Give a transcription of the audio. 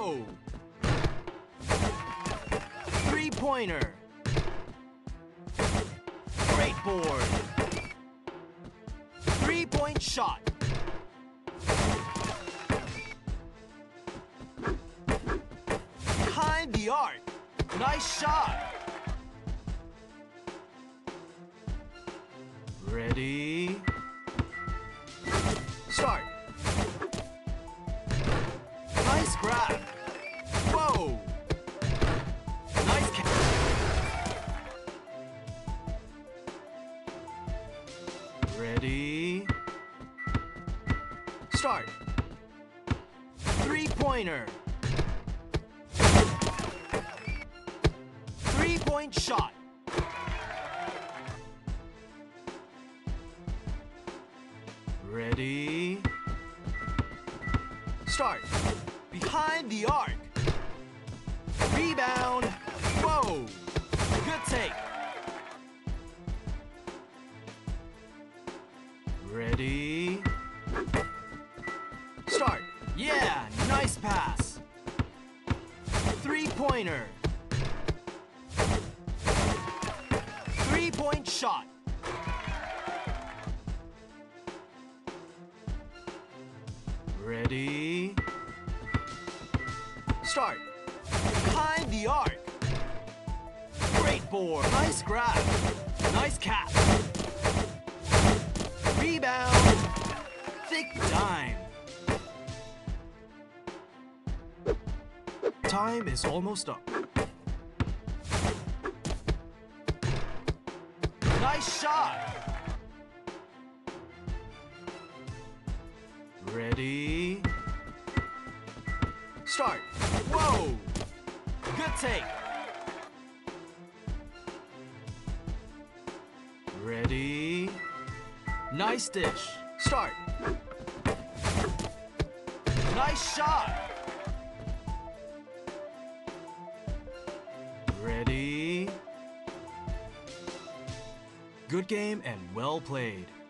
Whoa! Three-pointer. Great board. Three-point shot. Behind the arc. Nice shot. Ready? Start. Nice grab. Whoa! Nice catch. Ready? Start. Three-pointer. Three-point shot. Ready? Start. Behind the arc. Rebound. Whoa! Good take. Ready? Start. Yeah, nice pass. Three-pointer. Three-point shot. Ready? Start. Behind the arc. Great board. Nice grab. Nice catch. Rebound. Thick dime. Time is almost up. Nice shot. Ready? Start. Whoa! Good take. Ready? Nice dish. Start. Nice shot. Ready? Good game and well played.